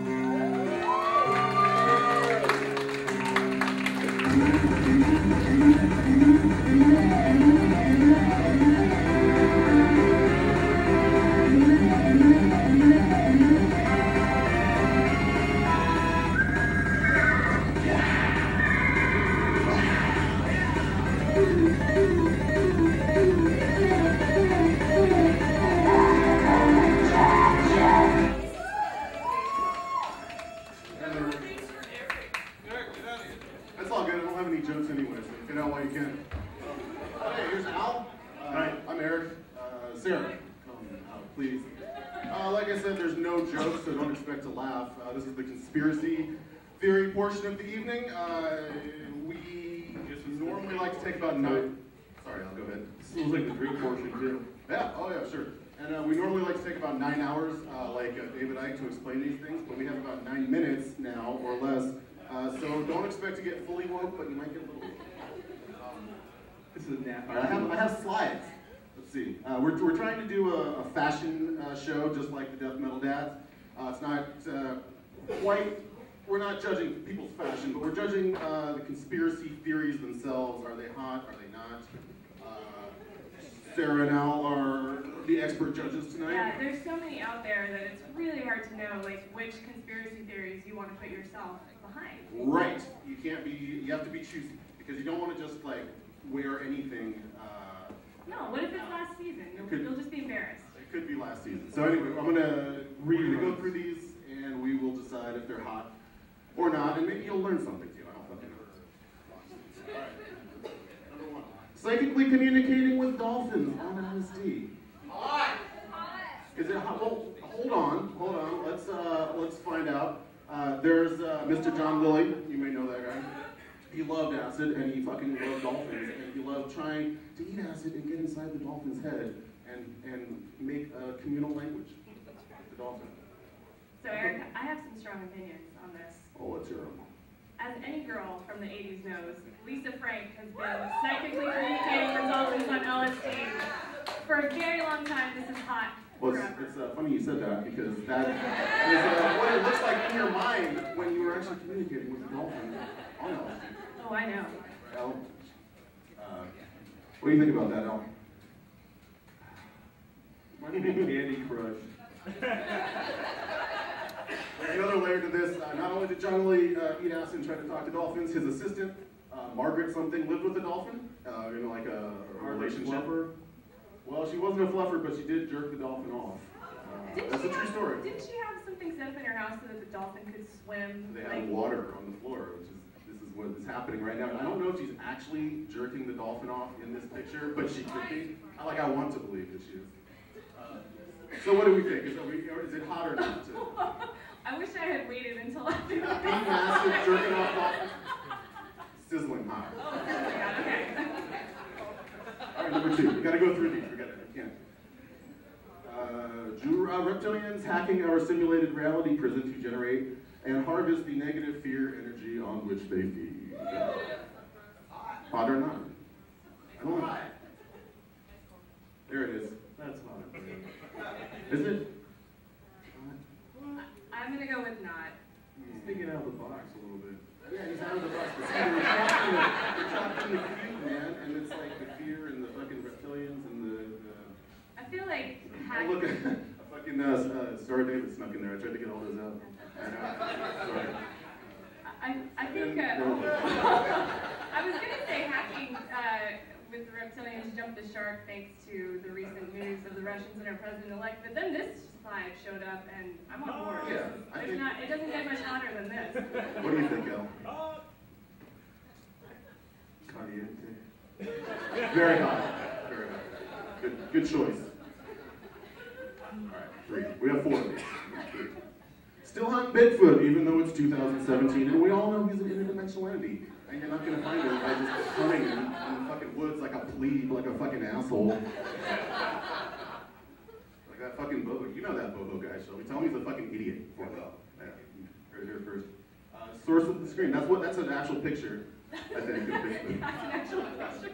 That's all good. I don't have any jokes anyway, so get out while you can. Hey, here's Al. Uh, Hi. I'm Eric. Uh, Sarah, come out, please. Uh, like I said, there's no jokes, so don't expect to laugh. Uh, this is the conspiracy theory portion of the evening. Uh, we normally like to take about nine. Sorry, I'll go ahead. This was like the drink portion too. Yeah, oh yeah, sure. And uh, we normally like to take about nine hours, uh, like uh, David Icke, to explain these things, but we have about nine minutes now, or less. Uh, so don't expect to get fully woke, but you might get a little woke. Um, This is a nap. all right, I have, I have slides. Let's see. Uh, we're, we're trying to do a, a fashion uh, show, just like the Death Metal Dads. Uh, it's not uh, quite, we're not judging people's fashion, but we're judging uh, the conspiracy theories themselves. Are they hot? Are they not? Uh, Sarah and Al are the expert judges tonight. Yeah, there's so many out there that it's really hard to know like which conspiracy theories you want to put yourself behind. Right. You can't be, you have to be choosy, because you don't want to just like wear anything. Uh, No, what if it's last season? You'll, could- you'll just be embarrassed. It could be last season. So anyway, I'm gonna we're gonna go through these, and we will decide if they're hot or not, and maybe you'll learn something too. I don't fucking know. All right. Number one. Psychically communicating with dolphins on L S D. Hot. Is it hot? Well, hold on, hold on. Let's uh, let's find out. Uh, there's uh, Mister John Lilly. You may know that guy. He loved acid, and he fucking loved dolphins, and he loved trying to eat acid and get inside the dolphin's head and and make a communal language with the dolphin. So Eric, I have some strong opinions on this. Oh, what's your own? As any girl from the eighties knows, Lisa Frank has been psychically communicating with dolphins on L S D for a very long time. This is hot. Well, it's, it's uh, funny you said that, because that is uh, what it looks like in your mind when you were actually communicating with the dolphin on L S D. Oh, I know. Al, uh, what do you think about that, Al? Might be Candy Crush. Another layer to this, uh, not only did John Lilly uh, eat acid and try to talk to dolphins, his assistant, uh, Margaret something, lived with a dolphin, uh, you know, like a, a relationship. Fluffer. Well, she wasn't a fluffer, but she did jerk the dolphin off. Uh, that's a true story. Didn't she have something set up in her house so that the dolphin could swim? They like, had water on the floor, which is, this is what is happening right now. And I don't know if she's actually jerking the dolphin off in this picture, but she could be. I, like, I want to believe that she is. Uh, so what do we think? Is, are we, or is it hot or not? I wish I had waited until after Eating acid, jerking off dolphins, sizzling hot. Oh, my God, okay. All right, number two. We got to go through these. We got to. We can't. Uh, Jew, uh, reptilians hacking our simulated reality prison to generate and harvest the negative fear energy on which they feed. Hot or not? Come on. There it is. That's hot. Is it? I'm gonna go with not. He's thinking out of the box a little bit. Yeah, he's out of the box. But see, we're trapped in the, we're trapped in the cube, man, and it's like the fear and the fucking reptilians and the. the I feel like oh, hack- look, a fucking uh, uh, Star David snuck in there. I tried to get all those out. I know. Sorry. I, I think uh, I was gonna say hacking uh, with with the reptilians jumped the shark thanks to the recent news of the Russians and our president-elect. But then this slide showed up, and I'm on board. Yeah, I There's think- not, it doesn't get much hotter than this. What do you think, El? Caliente. Very hot. Very hot. Good, good choice. All right, three. We have four of these. Three. Still hunting Bigfoot, even though it's two thousand seventeen, and we all know he's an interdimensional entity. And you're not gonna find him by just hunting him in the fucking woods like a plebe, like a fucking asshole. Like that fucking Bobo. You know that Bobo guy, Shelby. Tell me he's a fucking idiot. Yeah, right here first. Uh, source of the screen. That's what. That's an actual picture. I think of Bigfoot. That's an actual picture.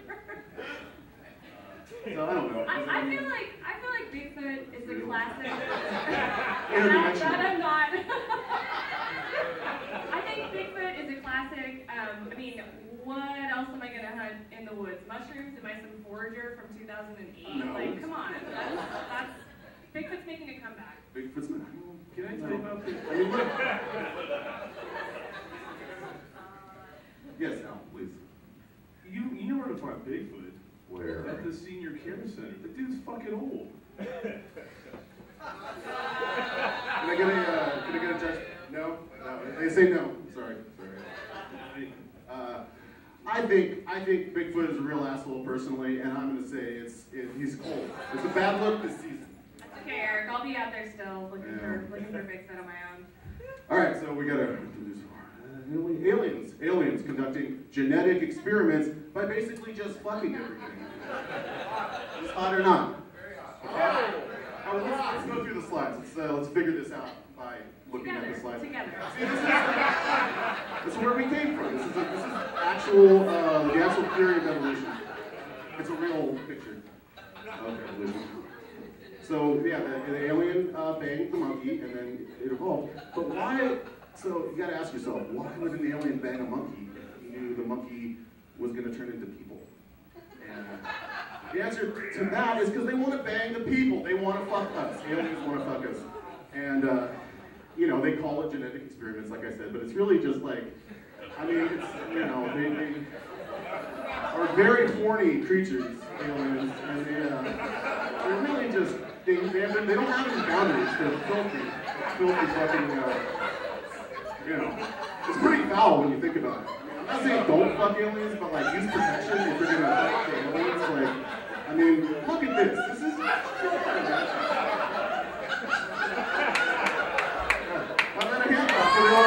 So I don't know. I, I feel like I feel like Bigfoot is a classic. that, Interdimensional. that I'm not. I think Bigfoot is a classic. Um, I mean, what else am I gonna hunt in the woods? Mushrooms? Am I some forager from two thousand eight? No. Like, come on. That's, that's Bigfoot's making a comeback. Bigfoot's not. Can I tell you about this? I mean, look. Yes, Al, please. You, you know where to find Bigfoot? Where? At the senior care center. The dude's fucking old. Can I get a, uh, can I get a judge? No? No. They say no. Sorry. Sorry. Uh, I think, I think Bigfoot is a real asshole personally, and I'm gonna say it's, it, he's cold. It's a bad look this season. That's okay, Eric. I'll be out there still looking Yeah. for looking for Bigfoot on my own. All right, so we gotta do this. Aliens, aliens conducting genetic experiments by basically just fucking everything. Is hot or not? Okay. All right, let's, let's go through the slides. Let's, uh, let's figure this out by looking Together, at the slides. together. See, this is, this is where we came from. This is, a, this is actual, uh, the actual theory of evolution. It's a real picture of evolution. So yeah, the, the alien uh, banged the monkey, and then it evolved. But why? So you got to ask yourself, why would an alien bang a monkey if he knew the monkey was going to turn into people? And the answer to that is because they want to bang the people. They want to fuck us. Aliens want to fuck us. And uh, you know, they call it genetic experiments, like I said, but it's really just like, I mean, it's, you know, they, they are very horny creatures, aliens, and they, uh, they're really just, they, they, have, they don't have any boundaries. They're filthy, filthy fucking, uh, you know, it's pretty foul when you think about it. I'm not saying don't fuck aliens, but like use protection if you're gonna fuck the aliens. Like, I mean, look at this. This is. I'm gonna hand off to the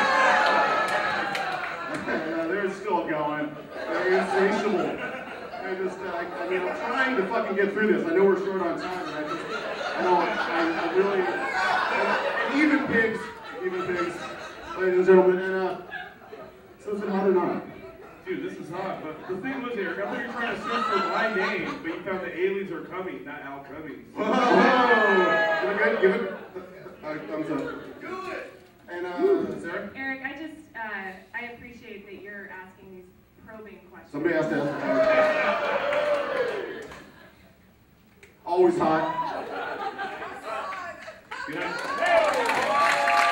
old office. They're still going. They're insatiable. I just, uh, I, I mean, I'm trying to fucking get through this. I know we're short on time, and I just, I don't, I, I really, and even pigs, even pigs. Ladies and gentlemen, and uh, so is it hot or not? Dude, this is hot, but the thing was, Eric, I thought you were trying to search for my name, but you found the aliens are coming, not Al Cummings. Whoa! Okay, give it a thumbs up. Do it! And uh, Sarah? Eric, I just, uh, I appreciate that you're asking these probing questions. Somebody has to ask. Always hot. Good night.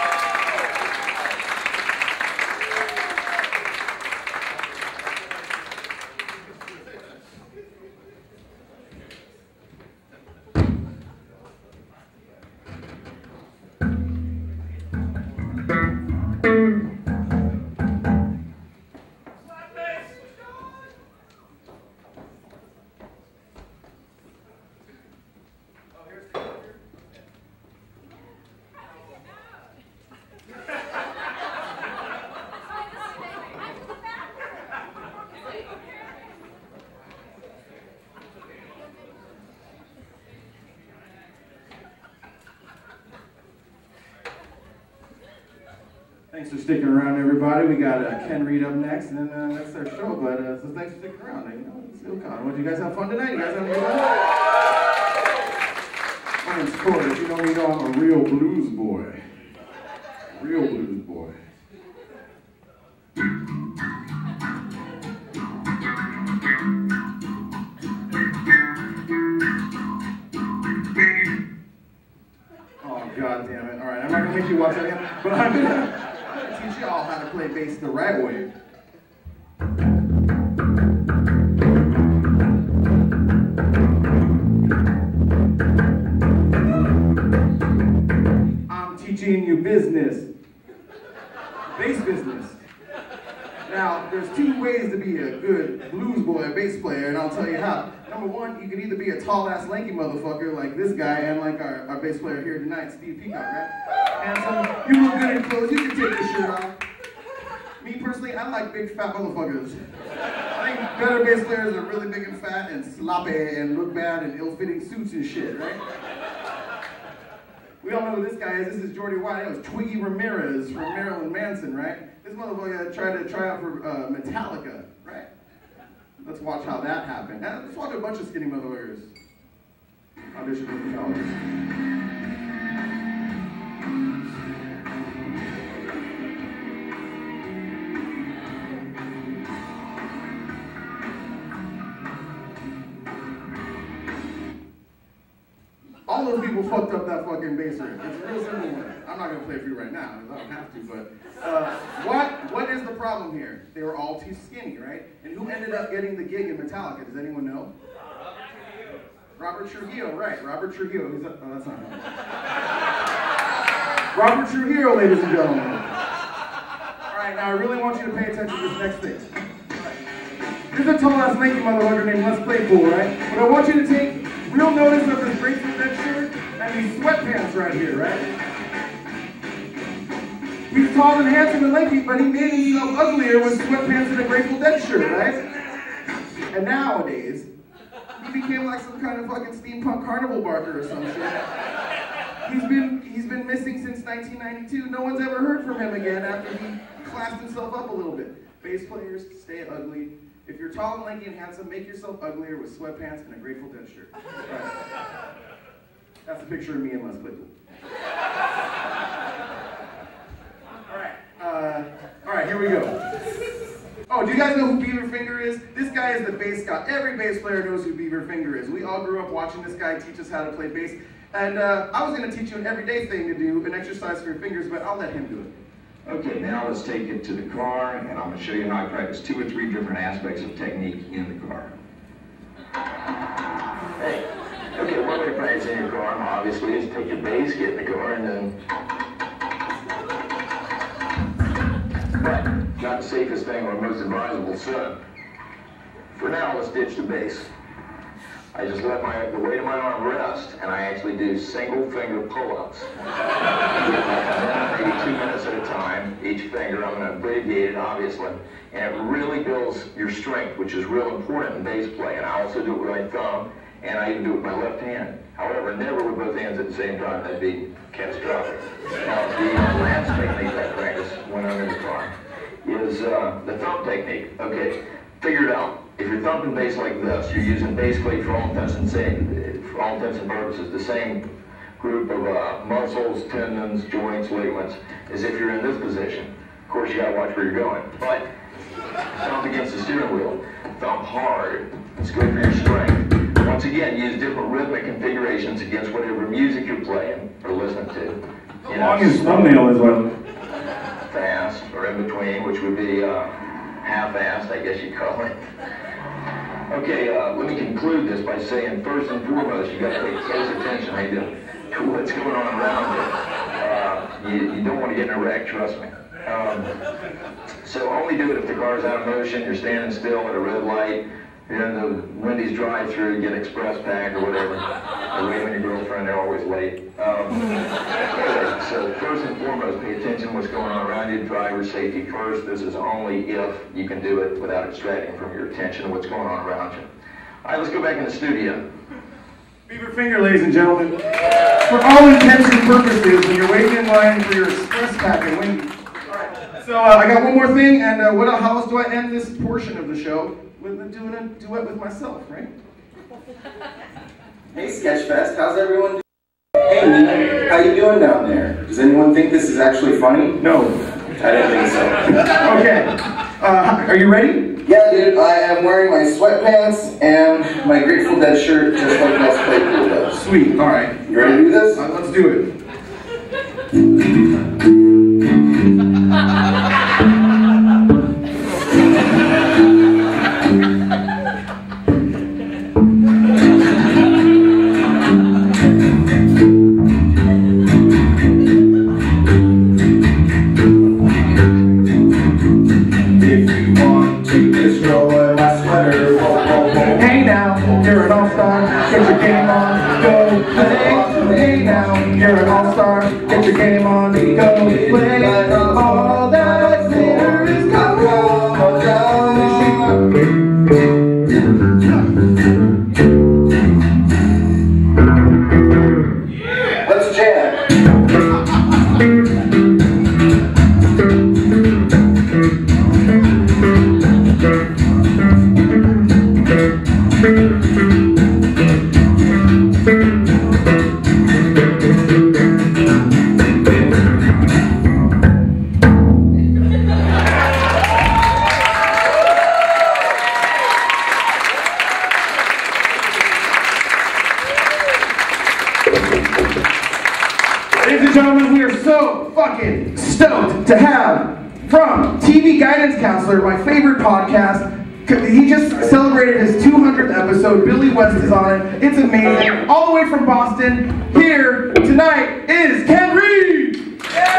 Thanks for sticking around, everybody. We got uh, Ken Reed up next, and then uh, that's our show. But uh, so thanks for sticking around. You know, it's SealCon. What, you guys have fun tonight? You guys have a good night? My name's Corey. You know, you know I'm a real blues boy. Real blues boy. Oh, God damn it. All right, I'm not going to make you watch that again, but I'm going to teach y'all how to play bass the right way. there's two ways to be a good blues boy, bass player, and I'll tell you how. Number one, you can either be a tall-ass, lanky motherfucker like this guy and like our, our bass player here tonight, Steve Peacock, right? Handsome, you look good in clothes, you can take your shirt off. Me personally, I like big fat motherfuckers. I think better bass players are really big and fat and sloppy and look bad in ill-fitting suits and shit, right? We all know who this guy is. This is Jordy White. That was Twiggy Ramirez from Marilyn Manson, right? This motherfucker tried to try out for uh, Metallica, right? Let's watch how that happened. Now, let's watch a bunch of skinny motherfuckers audition for Metallica. All those people fucked up that fucking bass riff. It's a real simple one. I'm not gonna play it for you right now, because I don't have to, but uh, what, what is the problem here? They were all too skinny, right? And who ended up getting the gig in Metallica? Does anyone know? Robert Trujillo, right. Robert Trujillo. Who's up? Oh, that's not him. Robert Trujillo, ladies and gentlemen. All right, now I really want you to pay attention to this next thing. There's a tall-ass lanky motherfucker named Les Claypool, right? But I want you to take real notice of this Grateful Dead shirt and these sweatpants right here, right? He's tall and handsome and lanky, but he made himself uglier with sweatpants and a Grateful Dead shirt, right? And nowadays, he became like some kind of fucking steampunk carnival barker or some shit. He's been, he's been missing since nineteen ninety-two. No one's ever heard from him again after he classed himself up a little bit. Bass players, stay ugly. If you're tall and lanky and handsome, make yourself uglier with sweatpants and a Grateful Dead shirt. Right. That's a picture of me and Les Claypool. All right, uh, all right, here we go. Oh, do you guys know who Beaver Finger is? This guy is the bass god. Every bass player knows who Beaver Finger is. We all grew up watching this guy teach us how to play bass. And uh, I was going to teach you an everyday thing to do, an exercise for your fingers, but I'll let him do it. Okay, now let's take it to the car, and I'm going to show you how I practice two or three different aspects of technique in the car. Hey, okay, one way to practice in your car, obviously, is take your bass, get in the car, and then... But, not the safest thing or most advisable, so... For now, let's ditch the bass. I just let my, the weight of my arm rest, and I actually do single finger pull-ups. Maybe two minutes at a time, each finger. I'm going to abbreviate it, obviously. And it really builds your strength, which is real important in bass play. And I also do it with my thumb, and I even do it with my left hand. However, never with both hands at the same time. That'd be catastrophic. Now, the last technique I practice when I'm in the car is uh, the thumb technique. Okay, figure it out. If you're thumping bass like this, you're using basically, for all intents and, for all intents and purposes, the same group of uh, muscles, tendons, joints, ligaments, as if you're in this position. Of course, you gotta watch where you're going. But thump against the steering wheel. Thump hard. It's good for your strength. Once again, use different rhythmic configurations against whatever music you're playing or listening to. You know, How long his thumbnail is one? Fast, or in between, which would be uh, half-assed, I guess you'd call it. Okay, uh, let me conclude this by saying, first and foremost, you got to pay close attention maybe to what's going on around you. Uh, you. You don't want to get in a wreck, trust me. Um, so only do it if the car's out of motion, you're standing still at a red light, you're in the Wendy's drive-thru, you get express pack or whatever. Or wait on your girlfriend, they're always late. Um, okay, so first and foremost, pay attention to what's going on around you. Driver safety first. This is only if you can do it without extracting from your attention what's going on around you. All right, let's go back in the studio. Beaver Finger, ladies and gentlemen. For all intents and purposes, when you're waiting in line for your express pack at Wendy's. All right, so uh, I got one more thing, and uh, what, how else do I end this portion of the show? With doing a duet with myself, right? Hey Sketchfest, how's everyone doing? Hey Nina, how you doing down there? Does anyone think this is actually funny? No. I didn't think so. Okay, uh, are you ready? Yeah dude, I am wearing my sweatpants and my Grateful Dead shirt just like Les Claypool does. Sweet, alright. You ready to do this? Uh, let's do it. If you want Go play. Hey now, you're an all-star. Get your game on and go play. All that glitters is gold. Let's jam. Ladies and gentlemen, we are so fucking stoked to have from T V Guidance Counselor, my favorite podcast. He just celebrated his two hundredth episode. Billy West is on it. It's amazing. All the way from Boston, here tonight is Ken Reed!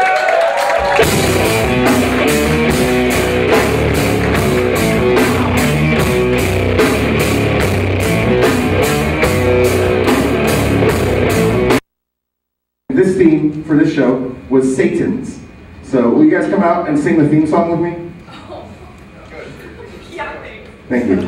This theme for this show was Satan's. So will you guys come out and sing the theme song with me? Yeah, thanks. Thank you.